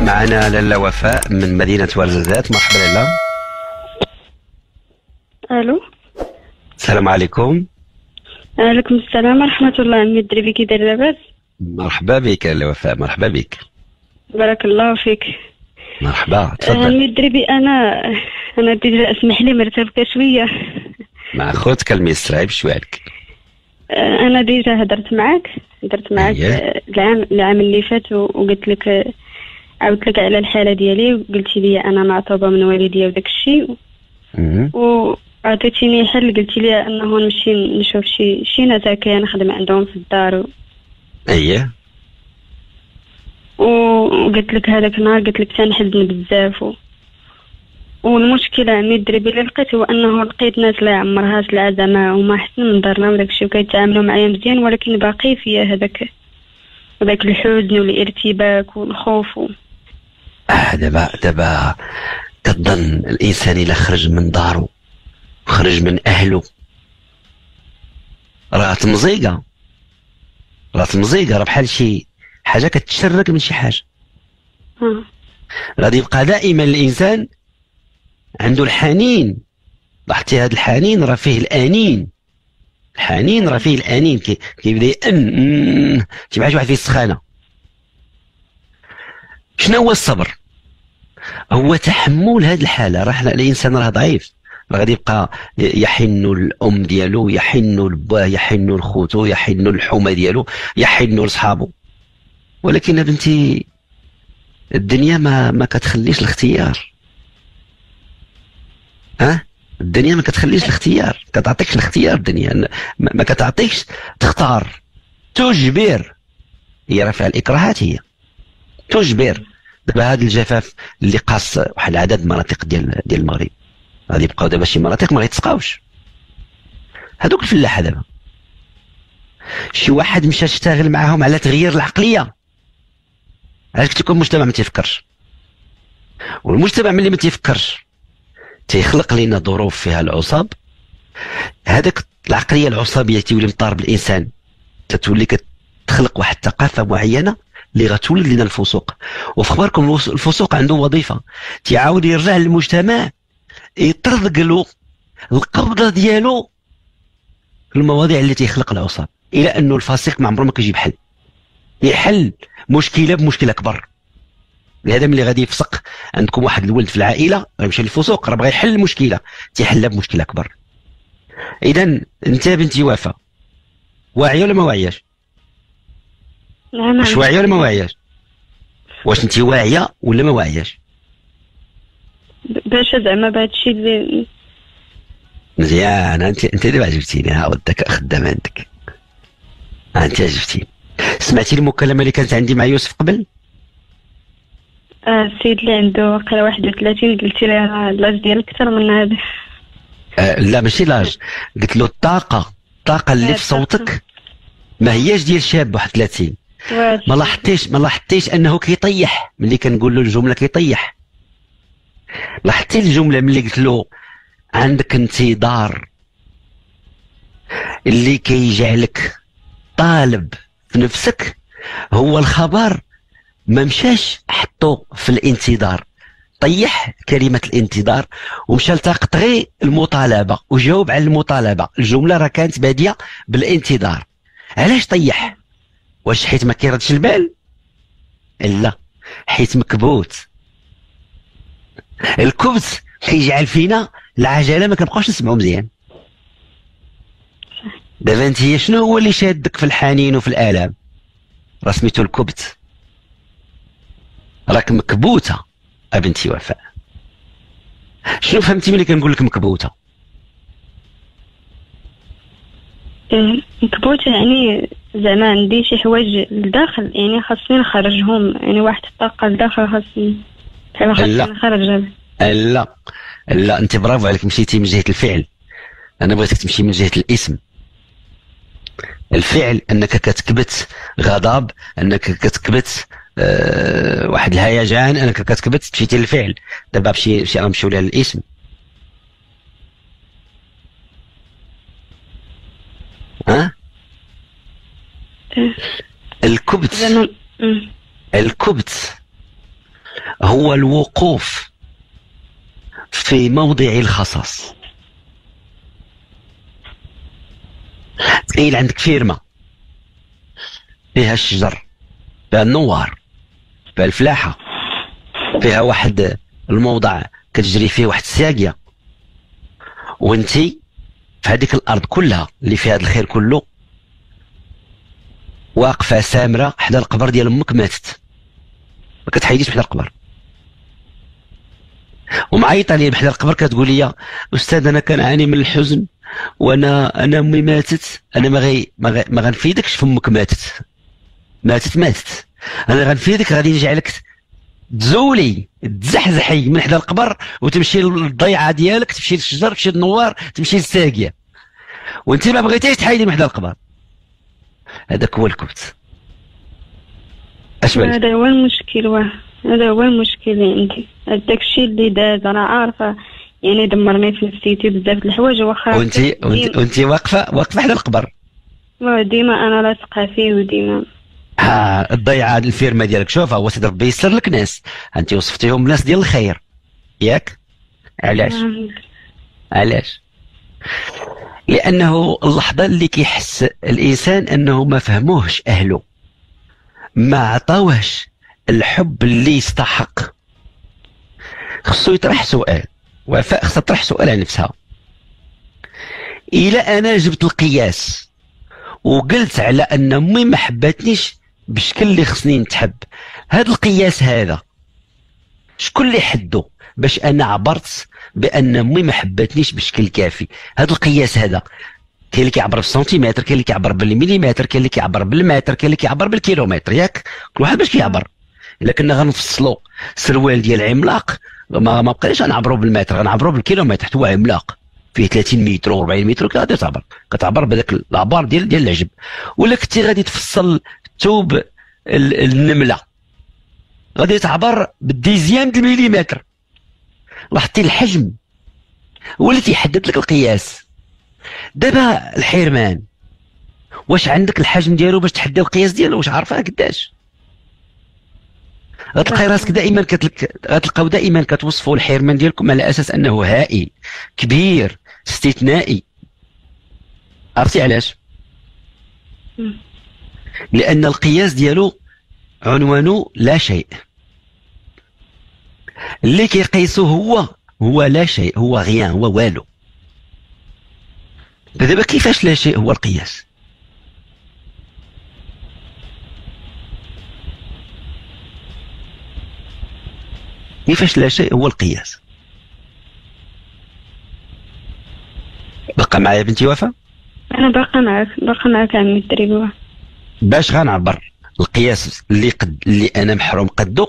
معنا لاله وفاء من مدينة ورزازات. مرحبا لاله. الو، السلام عليكم. عليكم السلام ورحمة الله. عمي الدربي كي داير لاباس؟ مرحبا بك لاله وفاء، مرحبا بك. بارك الله فيك. مرحبا، تفضل. عمي الدربي، انا ديجا اسمح لي مرتبكه شويه. مع خوتك الميسراي بشوي عليك. انا ديجا هدرت معاك أيه. العام اللي فات وقلت لك، عاودت لك على الحاله ديالي وقلتي لي انا معطوبه من والديا وداك الشيء، وعطيتيني حل. قلتي لي انه نمشي نشوف شي ناس هكا نخدم عندهم في الدار اييه. وقلت لك هذاك النهار قلت لك تنحزن بزاف والمشكله عمي الدربي اللي لقيت هو انه لقيت ناس لا يعمرها العزمه وما حسن من دارنا وداك الشيء وكيتعاملوا معايا مزيان، ولكن باقي فيا هذاك الحزن والارتباك والخوف دابا كتظن الانسان الا خرج من دارو خرج من اهله راه تمزيقه راه بحال شي حاجه كتشرك من شي حاجه. غادي يبقى دائما الانسان عنده الحنين. لاحظتي هذا الحنين راه فيه الانين. كيبدا تيبقى واحد فيه السخانه. شنو هو الصبر؟ هو تحمل هذه الحاله. راه الانسان راه ضعيف، راه غادي يبقى يحن الام ديالو، يحن لباه، يحن لخوتو، يحن للحومه ديالو، يحن لصحابو. ولكن بنتي الدنيا ما كتخليش الاختيار. الدنيا ما كتخليش الاختيار، كتعطيكش الاختيار. الدنيا ما كتعطيكش تختار، تجبر. هي راه فيها الاكراهات، هي تجبر. دابا هذا الجفاف اللي قاص واحد العدد المناطق ديال المغرب، غادي يبقاو دابا شي مناطق ما غيتسقاوش. هذوك الفلاحه دابا شي واحد مشى اشتغل معاهم على تغيير العقليه. علاش كتكون المجتمع ما تيفكرش؟ والمجتمع ملي ما تيفكرش تيخلق لنا ظروف فيها العصاب. هذاك العقليه العصابيه تيولي مطارب الانسان، تتولي كتخلق واحد الثقافه معينه اللي غتولد لنا الفسوق. وفي اخباركم الفسوق عنده وظيفه، تيعاود يرجع للمجتمع يطرق له القبضه ديالو في المواضيع اللي تيخلق العصاب، الى انه الفاسق ما عمره ما كيجيب حل. يحل مشكله بمشكله اكبر. لهذا ملي غادي يفسق عندكم واحد الولد في العائله غيمشي للفسوق، راه بغى يحل المشكله، تيحلها بمشكله اكبر. اذا انت بنتي وفاء واعيه ولا ما واعياش؟ نعم. واش واعيه ولا ما واعياش؟ واش انت واعيه ولا ما واعياش؟ باش زعما بهذا الشيء اللي مزيان. انت دابا عجبتيني. ها الذكاء خدام عندك. انت عجبتيني. سمعتي المكالمه اللي كانت عندي مع يوسف قبل؟ السيد اللي عنده واقيلا 31 قلتي لي راه اللاج ديالك اكثر من هذا. لا ماشي لاج، قلت له الطاقه اللي في صوتك ما هياش ديال شاب واحد 30. ما لاحظتيش انه كيطيح ملي كنقول له الجمله كيطيح؟ لاحظتي الجمله ملي قلت له عندك انتظار اللي كيجعلك طالب في نفسك؟ هو الخبر ما مشاش حطو في الانتظار، طيح كلمة الانتظار ومشى لتقط غير المطالبة وجاوب على المطالبة. الجملة راه كانت بادية بالانتظار. علاش طيح؟ واش حيت ما كيردش البال؟ لا، حيت مكبوت. الكبت كيجعل فينا العجلة ما كنبقاوش نسمعو مزيان. دابا انت شنو هو اللي شادك في الحنين وفي الآلام؟ راه سميتو الكبت. راك مكبوته بنتي وفاء. شنو فهمتي ملي كنقول لك مكبوته؟ مكبوته يعني زعما عندي شي حوايج لداخل، يعني خاصني نخرجهم، يعني واحد الطاقه لداخل خاصني نخرجها. لا انت برافو عليك، مشيتي من جهه الفعل. انا بغيتك تمشي من جهه الاسم. الفعل انك كتكبت غضب، انك كتكبت واحد الهيجان، انك كتكبت مشيتي للفعل. دابا غنمشيو لها للاسم. الكبت هو الوقوف في موضع الخصاص. تخيل عندك فيرما فيها الشجر، فيها النوار، فيها الفلاحة، فيها واحد الموضع كتجري فيه واحد الساقية، وانتي في هذيك الأرض كلها اللي فيها هذا الخير كله واقفة سامرة حدا القبر ديال أمك ماتت، ما كتحيديش بحدا القبر، ومعيطة لي بحدا القبر كتقول لي أستاذ أنا كنعاني من الحزن وانا امي ماتت، انا ما غنفيدكش، فمك ماتت انا غنفيدك، غادي نجعلك تزولي تزحزحي من حدا القبر وتمشي للضيعه ديالك، تمشي للشجر، تمشي للنوار، تمشي للساقيه، وانت ما بغيتيش تحيدي من حدا القبر. هذاك هو الكبت. اش هذا هو المشكل، هذا هو المشكل اللي عندي، هذاك الشيء اللي داز انا عارفه، يعني دمرني في نفسيتي بزاف د الحوايج. واخا وانت واقفه حدا القبر، ديما انا لاصقه فيه وديما الضيعه الفيرما ديالك. شوف هو سيدي ربي يسر لك ناس، انت وصفتيهم ناس ديال الخير ياك. علاش؟ لانه اللحظه اللي كيحس الانسان انه ما فهموهش اهله، ما عطاوهش الحب اللي يستحق، خصو يطرح سؤال. وفاء خصها تطرح سؤال على نفسها، إلا أنا جبت القياس وقلت على أن أمي ما حباتنيش بالشكل اللي خصني نتحب، هذا القياس هذا شكون اللي حدو باش أنا عبرت بأن أمي ما حباتنيش بشكل كافي؟ هذا القياس هذا كاين اللي كيعبر بالسنتيمتر، كاين اللي كيعبر بالمليمتر، كاين اللي كيعبر بالمتر، كاين اللي كيعبر بالكيلومتر، ياك كل واحد باش كيعبر. إلا كنا غنفصلوا سروال ديال عملاق ما بقيناش غنعبروا بالمتر، غنعبروا بالكيلومتر، حتى هو عملاق فيه 30 متر و40 متر غادي كتعبر بهذاك العبار ديال العجب. ولا كنتي غادي تفصل ثوب النمله غادي تعبر بالديزيام د المليمتر. لاحظتي الحجم هو اللي تيحدد لك القياس. دابا الحرمان واش عندك الحجم ديالو باش تحدد القياس ديالو؟ واش عارفه قداش؟ غتلقاي راسك دائما غتلقاو دائما كتوصفوا الحرمان ديالكم على اساس انه هائل كبير استثنائي. عرفتي علاش؟ لان القياس ديالو عنوانه لا شيء، اللي كيقيسو هو لا شيء، هو غيان، هو والو. دابا كيفاش لا شيء هو القياس؟ كيفاش لا شيء هو القياس؟ بقى معايا بنتي وفاء؟ انا باقا معاك عمي الدريبي. باش غنعبر القياس اللي انا محروم قدو،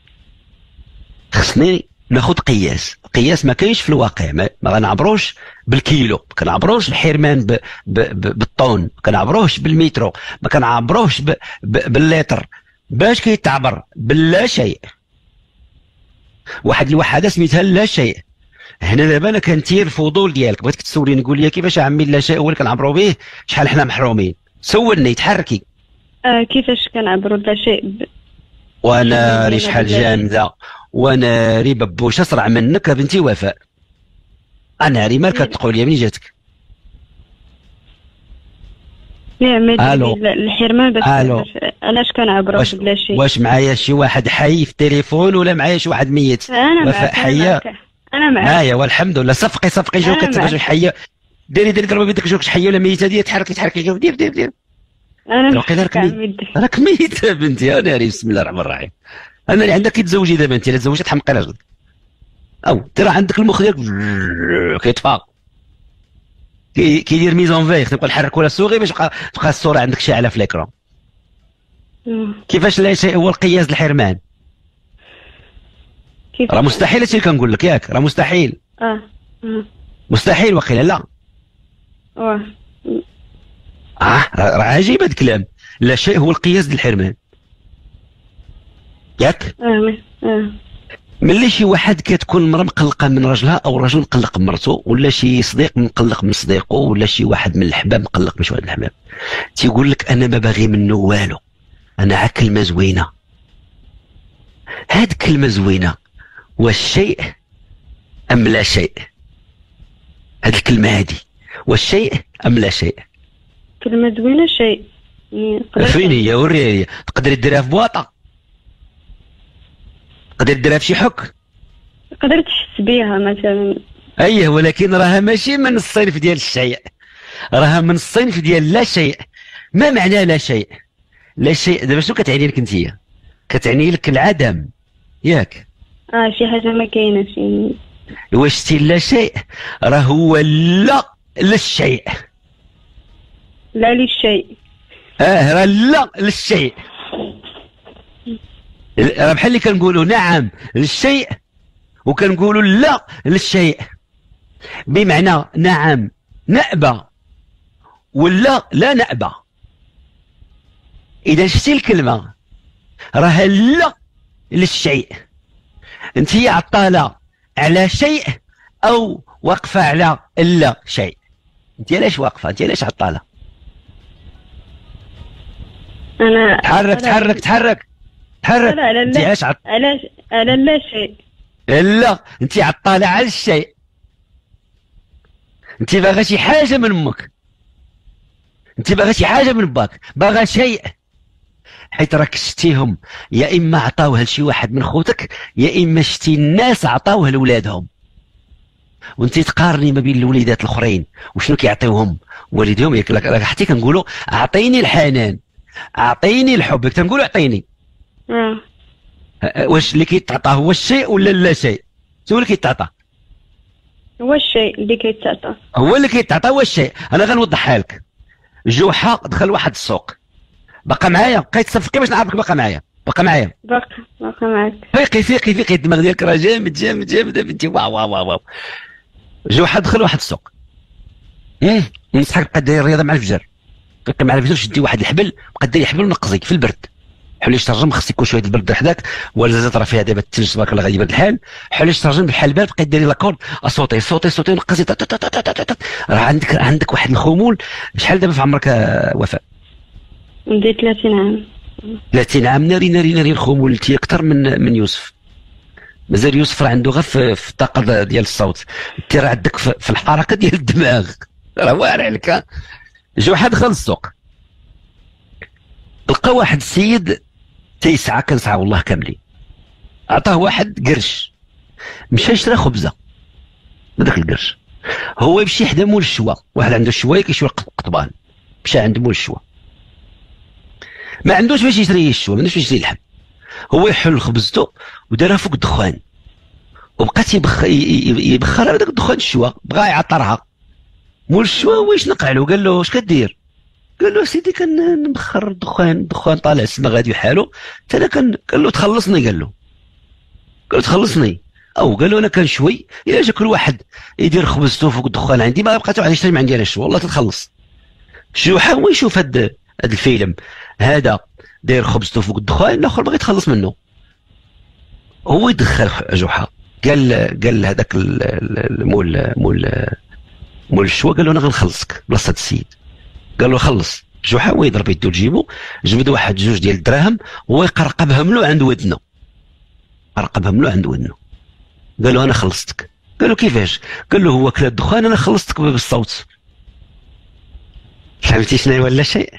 خصني ناخذ قياس ما كاينش في الواقع. ما غنعبروش بالكيلو، ما كنعبروش الحرمان بالطون، ما كنعبروش بالمترو، ما كنعبروش باللتر. باش كيتعبر باللا شيء. واحد الوحده سميتها لا شيء. هنا دابا انا كنتير الفضول ديالك، بغيتك تسوليني نقول لي كيفاش عمي لا شيء هو اللي كنعبروا به، شحال حنا محرومين؟ سولني تحركي. كيفاش كنعبروا لا شيء وناري شحال جامده، وناري ببوش اسرع منك يا بنتي وفاء. ناري مالك تقول لي منين جاتك؟ الو الحرمان باش علاش كنعبروا بلا شيء؟ واش معايا شي واحد حي في التليفون ولا معايا شي واحد ميت؟ وفاء حيه؟ انا معاك. معايا والحمد لله. صفقي جوك كتبغي حيه، ديري ضربه بيدك جوك حيه ولا ميته ديال تحركي جوك دير. انا راك ميته بنتي. يا ناري بسم الله الرحمن الرحيم. انا اللي عندك كيتزوجي دابا انت، لا تزوجت تحمقي راجلك، او ترى عندك المخ ديالك كيطفى كيدير ميزون فيغ، تبقى نحرك ولا السوغي باش تبقى الصوره عندك شاعله في ليكرون. كيفاش لا شيء هو القياس الحرمان؟ راه مستحيل هادشي اللي كنقول لك، ياك راه مستحيل. مستحيل وقيلا لا. راه عجيب هذا الكلام. لا شيء هو القياس ديال الحرمان، ياك؟ ملي شي واحد كتكون مرا مقلقه من راجلها، او راجل مقلق من مرته، ولا شي صديق مقلق من صديقه، ولا شي واحد من الحباب مقلق من شي واحد من الحباب، تيقول لك انا ما باغي منه والو، انا عا كلمه زوينه، هاد كلمة زوينة، والشيء أم لا شيء؟ هاد الكلمة هادي، والشيء أم لا شيء؟ كلمة زوينة شيء. فين هي؟ وريها هي. تقدري ديرها في بواطة، تقدري ديرها في شي حك، تقدر تحس بيها مثلا. أيه، ولكن راها ماشي من الصنف ديال الشيء، راها من الصنف ديال لا شيء. ما معنى لا شيء؟ لا شيء دابا شنو كتعني لك انتيا؟ كتعني لك العدم، ياك؟ شي حاجة ما كايناش يعني. واش شتي لا شيء راه هو لا للشيء. لا للشيء. راه لا للشيء، راه بحال اللي كنقولوا نعم للشيء وكنقولوا لا للشيء، بمعنى نعم نأبى ولا لا نأبى. إذا شفتي الكلمة راها لا للشيء، انت هي عطالة على شيء أو واقفة على لا شيء. انت علاش واقفة؟ انت علاش عطالة؟ أنا تحرك تحرك تحرك تحرك. انت علاش على لا شيء. لا، انت عطالة على الشيء، انت باغا شي حاجة من امك، انت باغا شي حاجة من باك، باغا شيء، حيت راك شتيهم يا اما عطاوها لشي واحد من خوتك يا اما شتي الناس عطاوها لولادهم، وانت تقارني ما بين الوليدات الاخرين وشنو كيعطيوهم والديهم. ياك حتى كنقولوا اعطيني الحنان، اعطيني الحب، كنقولوا اعطيني. واش اللي كيتعطى هو الشيء ولا لا شيء؟ شنو اللي كيتعطى؟ هو الشيء اللي كيتعطى، هو اللي كيتعطى هو الشيء. انا غنوضحها لك. جوحة دخل واحد السوق، بقى معايا؟ بقيت تصفقي باش نعرفك باقا معايا؟ باقا معايا؟ باقا معاك. فيقي فيقي فيقي، الدماغ ديالك راه جامد جامد جامد بنتي. واو واو واو واو. جوحة دخل واحد السوق، نصحك بقى دير الرياضه مع الفجر، فيقي مع الفجر، شدي واحد الحبل، بقى دير الحبل ونقزيك في البرد. حليش ترجم، خص يكون شويه البرد حداك، ولا زاد راه فيها دابا الثلج تبارك الله غادي يبرد الحال. حليش ترجم بحال بارد، بقيت ديري لاكورد اصوتي صوتي صوتي نقزي. راه عندك واحد الخمول. شحال دابا في عمرك وفاء؟ عندي 30 عام. 30 عام، ناري ناري ناري. الخمول انت اكثر من يوسف. مازال يوسف راه عنده غير في الطاقه ديال الصوت، انت راه عندك في الحركه ديال الدماغ، راه واعر عليك. جوحة دخل السوق، لقى واحد السيد تيسعى، كنسعى والله كاملين، عطاه واحد قرش، مشى شرا خبزه هذاك القرش. هو يمشي حدا مول الشوا، واحد عنده الشوايه كيشوي قطبان، مشى عند مول الشوا، ما عندوش باش يشري الشوا، ما عندوش باش يشري اللحم. هو يحل خبزته ودارها فوق الدخان، وبقات يبخر هذاك الدخان الشوا، بغا يعطرها. مول الشوا هو يشنق عليه، قال له واش كدير؟ قال له سيدي كنبخر الدخان طالع السما غادي حالو، انا قال له تخلصني، قال له تخلصني، او قال له انا كنشوي، الا جا كل واحد يدير خبزته فوق الدخان عندي ما بقات واحد يشري من عندي انا الشوا، والله تتخلص. جوحة هو يشوف هاد الفيلم، هذا داير خبزته فوق الدخان، الاخر باغي يتخلص منه. هو يدخل جوحة، قال هذاك مول الشوا، قال له انا غنخلصك بلاصه السيد. قال له خلص. جوحة هو يضرب يدو لجيبو، جبد واحد جوج ديال الدراهم، هو يقرقبهم له عند ودنه، قرقبهم له عند ودنه. قال له انا خلصتك. قال له كيفاش؟ قال له هو كلا الدخان، انا خلصتك بالصوت. فهمتي شنو ولا شيء؟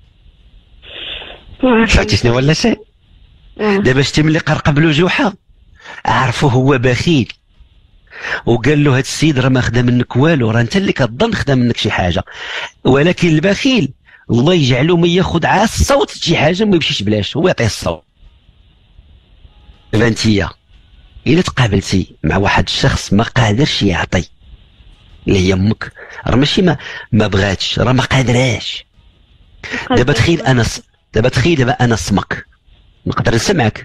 فهمتي شنو ولا شيء؟ دابا شتي ملي قرقب له جوحة عرفو هو بخيل، وقال له هاد السيد راه ما خدا منك والو، راه انت اللي كتظن خدا منك شي حاجه، ولكن البخيل الله يجعله ما ياخذ عاس الصوت شي حاجه ما يمشيش بلاش، هو يعطيه الصوت. فانتيا الا تقابلتي مع واحد الشخص ما قادرش يعطي، اللي هي امك، راه ماشي ما بغاتش، راه ما قادراش. دابا تخيل انا اسمك، نقدر نسمعك؟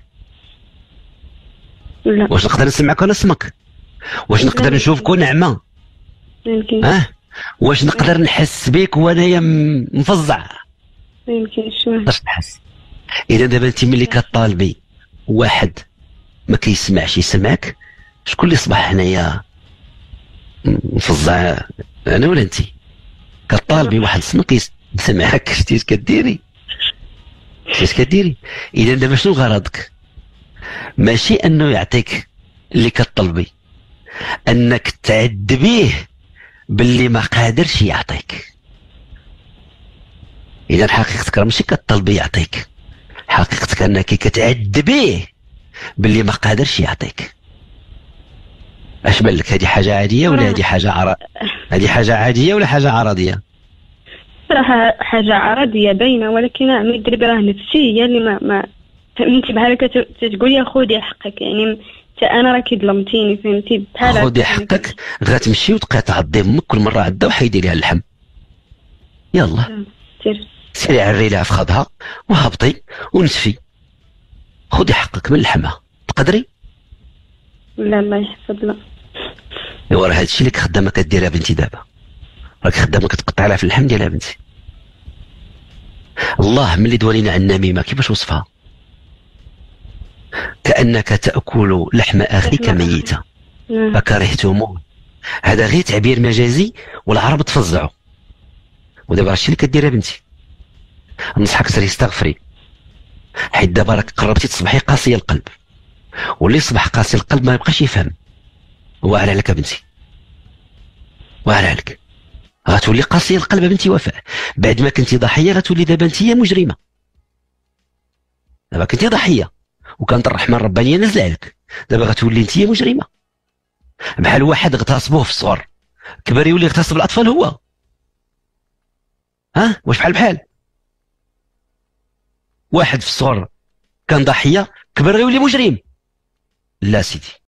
لا. واش نقدر نسمعك وانا اسمك؟ واش نقدر نشوفك ونعمة؟ يمكن. واش نقدر نحس بك وانايا مفزع؟ ما يمكنش. باش نحس. اذا دابا انت ملي كطالبي واحد ما كيسمعش يسمعك، شكون اللي صبح هنايا مفزع؟ انا ولا انت؟ كطالبي واحد سمك يسمعك، شتي اش كديري؟ اذا دابا شنو غرضك؟ ماشي انه يعطيك اللي كطلبي، انك تعذبيه باللي ما قادرش يعطيك. اذا حقيقتك راه ماشي كطلبي يعطيك، حقيقتك انك كتعذبيه باللي ما قادرش يعطيك. اش بان لك، هذه حاجه عاديه ولا هذه حاجه هذه حاجه عاديه ولا حاجه عرضيه؟ صراحة حاجة عرضية باينة، ولكن عمي الدربي راه نفسية اللي ما فهمتي، بحال تقول يا خذي حقك، يعني حتى انا راكي ظلمتيني، فهمتي بحال خذي حقك، غتمشي وتبقى تعضي امك كل مره عدا وحيدي ليها اللحم. يلا سيري عري لها في خدها وهبطي ونسفي، خذي حقك من لحمها. تقدري؟ لا الله يحفظ لا. ايوا راه هادشي اللي خدامه كديرها بنتي دابا، راك خدامه كتقطع لها في اللحم ديالها بنتي. الله ملي دوالينا على النميمه كيفاش وصفها؟ كأنك تأكل لحم أخيك ميتا فكرهتموه. هذا غير تعبير مجازي والعرب تفزعوا، ودابا هادشي اللي كديرها بنتي. نصحك سيري استغفري، حيت دابا راك قربتي تصبحي قاسية القلب، واللي يصبح قاسي القلب ما يبقاش يفهم. واعر عليك بنتي، واعر عليك، غتولي قاسية القلب بنتي وفاء. بعد ما كنتي ضحية غتولي دابا انت مجرمة. دابا كنتي ضحية وكانت الرحمة الربانية نزل عليك، دابا غتولي انت مجرمة. بحال واحد اغتصبوه في الصغر، كبر يولي يغتصب الاطفال هو. ها واش بحال واحد في الصغر كان ضحية كبر يولي مجرم؟ لا سيدي،